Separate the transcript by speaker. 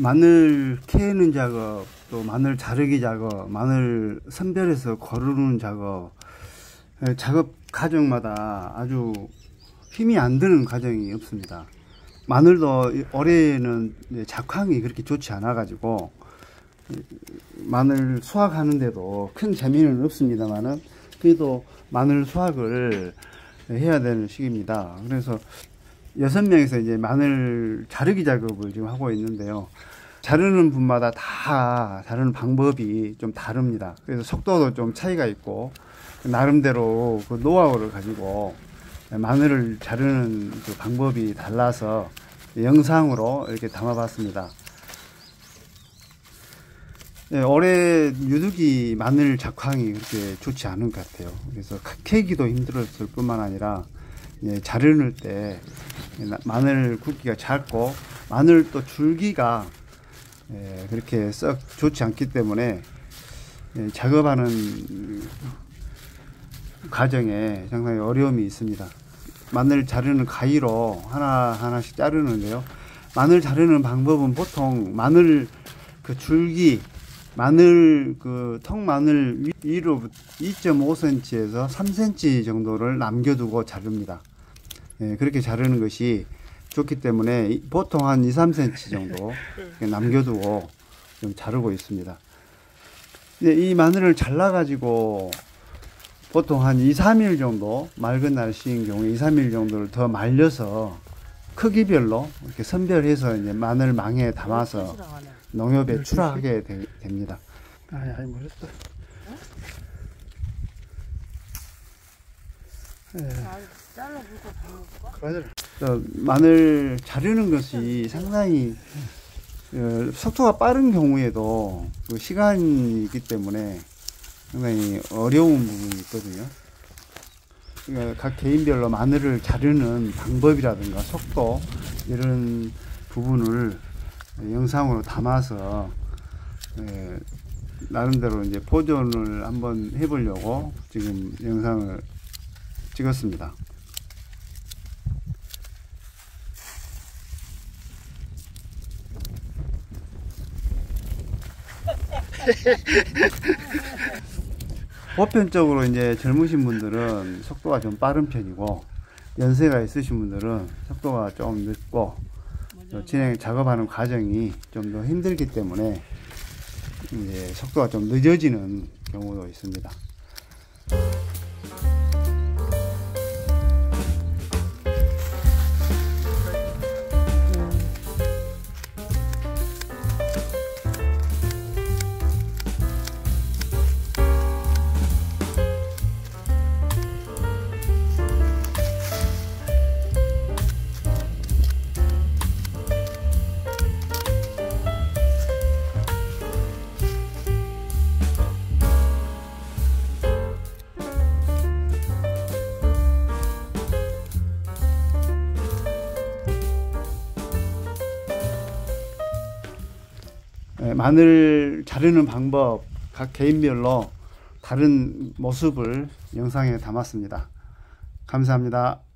Speaker 1: 마늘 캐는 작업, 또 마늘 자르기 작업, 마늘 선별해서 거르는 작업, 작업 과정마다 아주 힘이 안 드는 과정이 없습니다. 마늘도 올해는 작황이 그렇게 좋지 않아 가지고 마늘 수확하는데도 큰 재미는 없습니다만은 그래도 마늘 수확을 해야 되는 시기입니다. 그래서 6명이서 이제 마늘 자르기 작업을 지금 하고 있는데요. 자르는 분마다 다 자르는 방법이 좀 다릅니다. 그래서 속도도 좀 차이가 있고, 나름대로 그 노하우를 가지고 마늘을 자르는 그 방법이 달라서 영상으로 이렇게 담아봤습니다. 네, 올해 유독이 마늘 작황이 그렇게 좋지 않은 것 같아요. 그래서 캐기도 힘들었을 뿐만 아니라 자르는 때 마늘 굵기가 작고 마늘 또 줄기가 그렇게 썩 좋지 않기 때문에 작업하는 과정에 상당히 어려움이 있습니다. 마늘 자르는 가위로 하나씩 자르는데요. 마늘 자르는 방법은 보통 마늘 그 줄기, 마늘 그 통마늘 위로 2.5cm에서 3cm 정도를 남겨두고 자릅니다. 그렇게 자르는 것이 좋기 때문에 보통 한 2, 3cm 정도 남겨두고 좀 자르고 있습니다. 이 마늘을 잘라 가지고 보통 한 2, 3일 정도, 맑은 날씨인 경우에 2, 3일 정도를 더 말려서 크기별로 이렇게 선별해서 이제 마늘 망에 담아서 농협에 출하하게 됩니다. 아이 멋있다. 마늘 자르는 것이 상당히 속도가 빠른 경우에도 그 시간이 있기 때문에 상당히 어려운 부분이 있거든요. 그러니까 각 개인별로 마늘을 자르는 방법이라든가 속도 이런 부분을 영상으로 담아서 나름대로 이제 보존을 한번 해보려고 지금 영상을 찍었습니다. 보편적으로 이제 젊으신 분들은 속도가 좀 빠른 편이고, 연세가 있으신 분들은 속도가 좀 늦고, 작업하는 과정이 좀 더 힘들기 때문에 이제 속도가 좀 늦어지는 경우도 있습니다. 마늘 자르는 방법 각 개인별로 다른 모습을 영상에 담았습니다. 감사합니다.